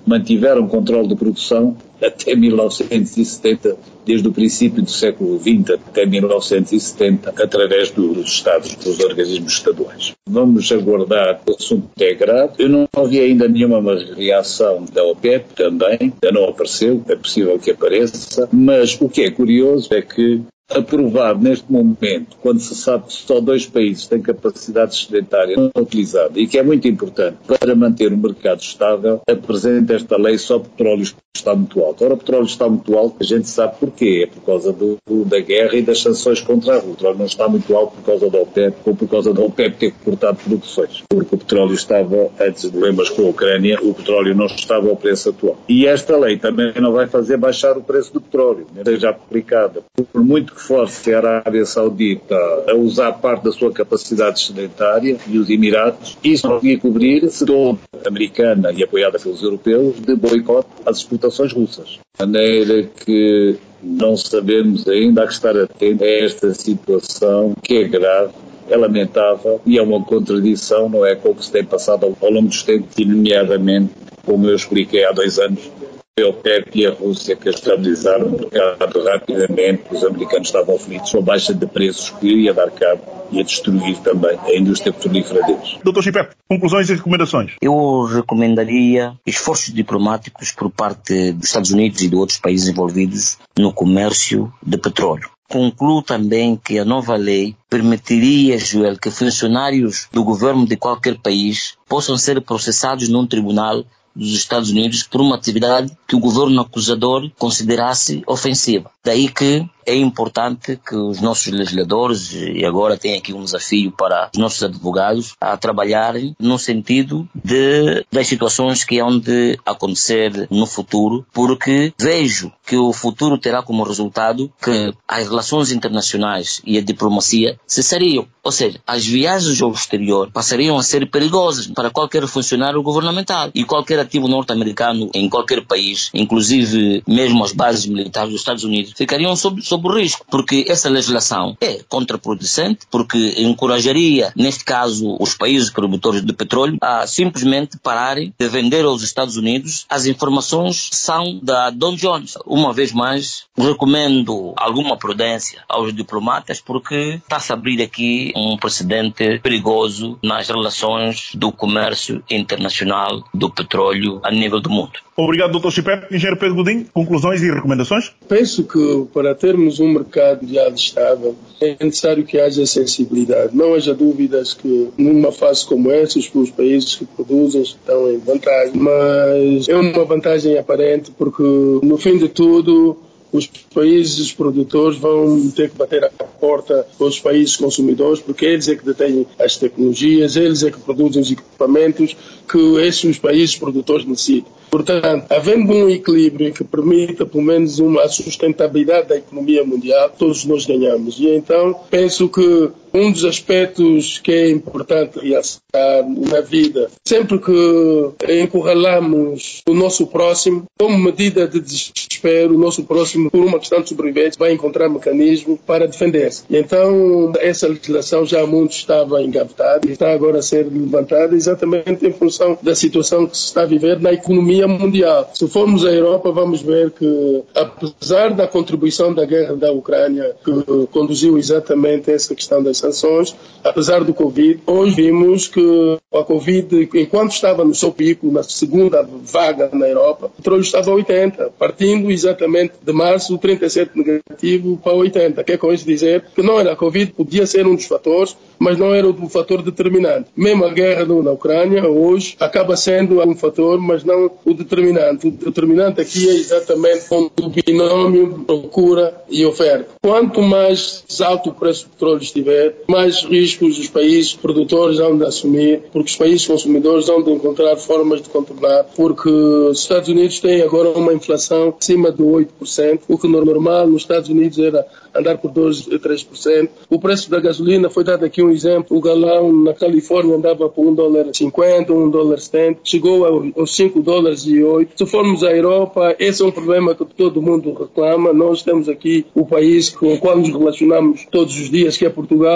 mantiveram controle de produção até mil novecentos e setenta, desde o princípio do século vinte até mil novecentos e setenta, através dos Estados, dos organismos estaduais. Vamos aguardar, o assunto é grave. Eu não ouvi ainda nenhuma reação da OPEP também, ainda não apareceu, é possível que apareça, mas o que é curioso é que aprovar neste momento, quando se sabe que só dois países têm capacidade excedentária não utilizada e que é muito importante para manter o mercado estável, apresenta esta lei só petróleo que está muito alto. Ora, o petróleo está muito alto, a gente sabe porquê, é por causa do, da guerra e das sanções contra a Rússia. O petróleo não está muito alto por causa da OPEP ou por causa da OPEP ter cortado produções, porque o petróleo estava, antes de problemas com a Ucrânia, o petróleo não estava ao preço atual. E esta lei também não vai fazer baixar o preço do petróleo, seja aplicada. Por muito que force a Arábia Saudita a usar parte da sua capacidade excedentária e os Emirados, isso não ia cobrir se toda americana e apoiada pelos europeus de boicote às exportações russas. De maneira que não sabemos ainda, há que estar atento a esta situação que é grave, é lamentável e é uma contradição, não é, com o que se tem passado ao longo dos tempos, e nomeadamente, como eu expliquei há dois anos, a OPEP e a Rússia que estabilizaram o mercado rapidamente, os americanos estavam aflitos com a baixa de preços que iria dar cabo e a destruir também a indústria petrolífera deles. doutor Chipep, conclusões e recomendações? Eu recomendaria esforços diplomáticos por parte dos Estados Unidos e de outros países envolvidos no comércio de petróleo. Concluo também que a nova lei permitiria, Joel, que funcionários do governo de qualquer país possam ser processados num tribunal dos Estados Unidos por uma atividade que o governo acusador considerasse ofensiva. Daí que é importante que os nossos legisladores, e agora tem aqui um desafio para os nossos advogados, a trabalharem no sentido de, das situações que hão de acontecer no futuro, porque vejo que o futuro terá como resultado que as relações internacionais e a diplomacia cessariam. Ou seja, as viagens ao exterior passariam a ser perigosas para qualquer funcionário governamental e qualquer ativo norte-americano em qualquer país, inclusive mesmo as bases militares dos Estados Unidos, ficariam sob, sob risco, porque essa legislação é contraproducente, porque encorajaria, neste caso, os países produtores de petróleo a simplesmente pararem de vender aos Estados Unidos as informações que são da Dow Jones. Uma vez mais, recomendo alguma prudência aos diplomatas, porque está-se a abrir aqui um precedente perigoso nas relações do comércio internacional do petróleo a nível do mundo. Obrigado, doutor Chipep. Engenheiro Pedro Godinho, conclusões e recomendações? Penso que para termos um mercado já estável é necessário que haja sensibilidade. Não haja dúvidas que numa fase como essa os países que produzem estão em vantagem, mas é uma vantagem aparente porque no fim de tudo os países produtores vão ter que bater a porta aos países consumidores, porque eles é que detêm as tecnologias, eles é que produzem os equipamentos que esses países produtores necessitam. Portanto, havendo um equilíbrio que permita pelo menos uma sustentabilidade da economia mundial, todos nós ganhamos. E então penso que um dos aspectos que é importante realçar na vida, sempre que encurralamos o nosso próximo, como medida de desespero, o nosso próximo, por uma questão de sobrevivência, vai encontrar mecanismo para defender-se. E então, essa legislação já há muito estava engavetada e está agora a ser levantada exatamente em função da situação que se está a viver na economia mundial. Se formos à Europa, vamos ver que, apesar da contribuição da guerra da Ucrânia, que conduziu exatamente a essa questão das sanções, apesar do Covid, hoje vimos que a Covid, enquanto estava no seu pico, na segunda vaga na Europa, o petróleo estava a oitenta, partindo exatamente de março, trinta e sete negativo para oitenta. Quer com isso dizer que não era a Covid, podia ser um dos fatores, mas não era o fator determinante. Mesmo a guerra na Ucrânia, hoje, acaba sendo um fator, mas não o determinante. O determinante aqui é exatamente o binômio procura e oferta. Quanto mais alto o preço do petróleo estiver, mais riscos os países produtores vão de assumir, porque os países consumidores vão de encontrar formas de contornar, porque os Estados Unidos têm agora uma inflação acima de oito por cento, o que normal nos Estados Unidos era andar por dois a três por cento. O preço da gasolina, foi dado aqui um exemplo, o galão na Califórnia andava por um dólar e cinquenta, um dólar e setenta, chegou aos cinco dólares e oito. Se formos à Europa, esse é um problema que todo mundo reclama. Nós temos aqui o país com o qual nos relacionamos todos os dias, que é Portugal,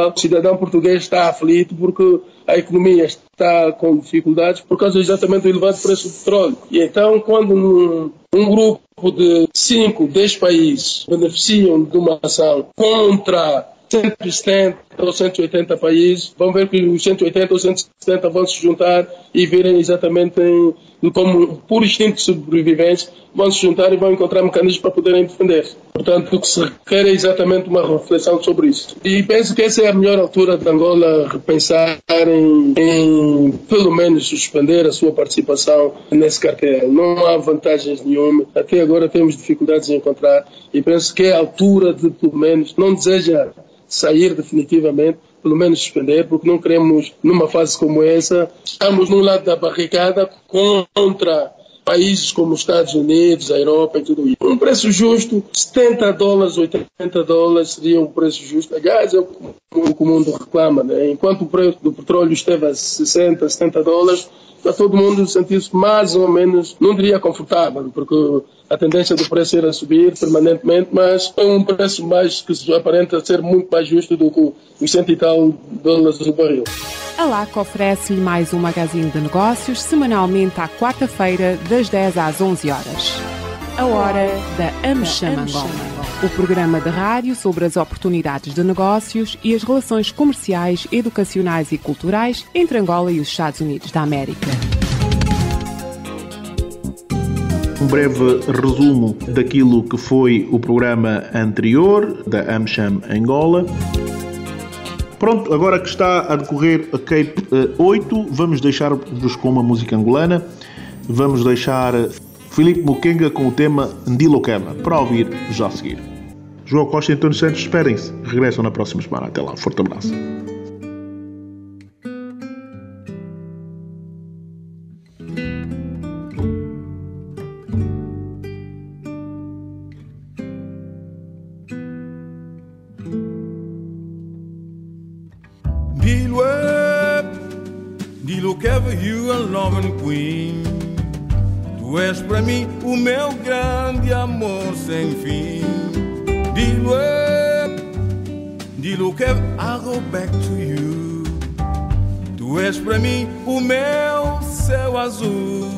Portugal, o cidadão português está aflito porque a economia está com dificuldades por causa exatamente do elevado preço do petróleo. E então, quando um, um grupo de cinco, dez países beneficiam de uma ação contra cento e setenta ou cento e oitenta países, vão ver que os cento e oitenta ou cento e setenta vão se juntar e verem exatamente em, como por instinto de sobrevivência, vão se juntar e vão encontrar mecanismos para poderem defender. Portanto, o que se requer é exatamente uma reflexão sobre isso. E penso que essa é a melhor altura de Angola repensar em, em pelo menos suspender a sua participação nesse cartel. Não há vantagens nenhuma. Até agora temos dificuldades em encontrar e penso que é a altura de, pelo menos, não deseja sair definitivamente, pelo menos suspender, porque não queremos, numa fase como essa, estamos num lado da barricada contra países como os Estados Unidos, a Europa e tudo isso. Um preço justo, setenta dólares, oitenta dólares seria um preço justo. Aliás, é o que o mundo reclama, né? Enquanto o preço do petróleo esteve a sessenta, setenta dólares, para todo mundo sentir-se mais ou menos, não diria confortável, porque a tendência do preço era subir permanentemente, mas é um preço mais que aparenta ser muito mais justo do que os cento e tal dólares do barril. A L A C oferece-lhe mais um magazine de negócios semanalmente à quarta-feira, das dez às onze horas. A hora da AmCham Angola, o programa de rádio sobre as oportunidades de negócios e as relações comerciais, educacionais e culturais entre Angola e os Estados Unidos da América. Um breve resumo daquilo que foi o programa anterior da AmCham Angola. Pronto, agora que está a decorrer a Cape oito, vamos deixar-vos com uma música angolana. Vamos deixar Filipe Mukenga com o tema Ndilo Quebra, para ouvir já a seguir. João Costa e António Santos, esperem-se. Regressam na próxima semana. Até lá. Forte abraço. Ndilo Ndilo Quebra, you are loving queen. Tu és para mim o meu grande amor sem fim. Ndilo, Ndilo Quebra, I go back to you. Tu és para mim o meu céu azul.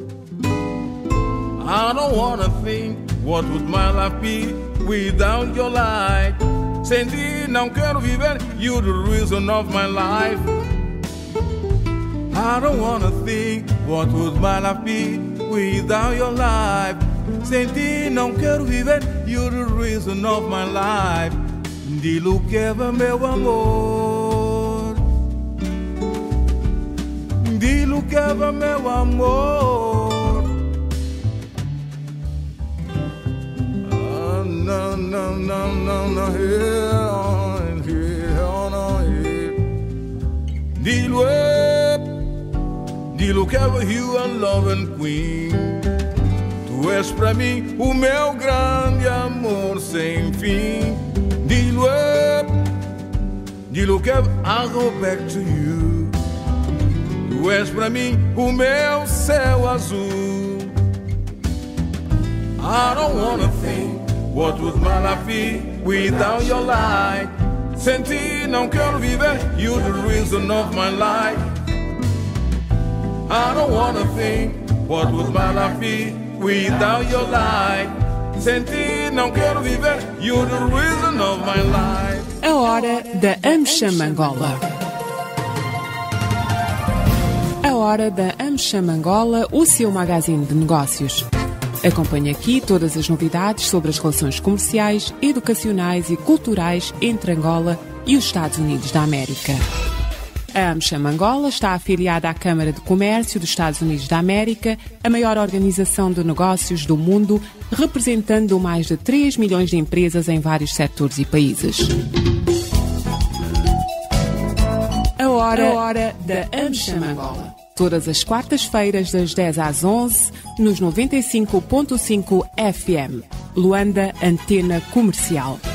I don't wanna think what would my life be without your light. Sem ti não quero viver, you're the reason of my life. I don't wanna think what would my life be without your life. Sem ti não quero viver, you're the reason of my life. Ndilo Quebra, meu amor. Ndilo Quebra, meu amor. Ah, não, não, não, não, não, here, here, no, here. Ndilo, Ndilo Quebra, you are loving queen. Tu és para mim o meu grande amor sem fim. Ndilo, Ndilo Quebra, I go back to you. Tu és para mim o meu céu azul. I don't wanna think what would my life be without your light. Sem ti não quero viver, you're the reason of my life. I don't wanna think what would my life be without your light. Sem ti não quero viver, you're the reason of my life. A hora da AmCham Angola. A hora da AmCham Angola, o seu magazine de negócios. Acompanhe aqui todas as novidades sobre as relações comerciais, educacionais e culturais entre Angola e os Estados Unidos da América. A AmCham Angola está afiliada à Câmara de Comércio dos Estados Unidos da América, a maior organização de negócios do mundo, representando mais de três milhões de empresas em vários setores e países. A hora, a hora da AmCham Angola. Todas as quartas-feiras, das dez às onze, nos noventa e cinco ponto cinco F M. Luanda, Antena Comercial.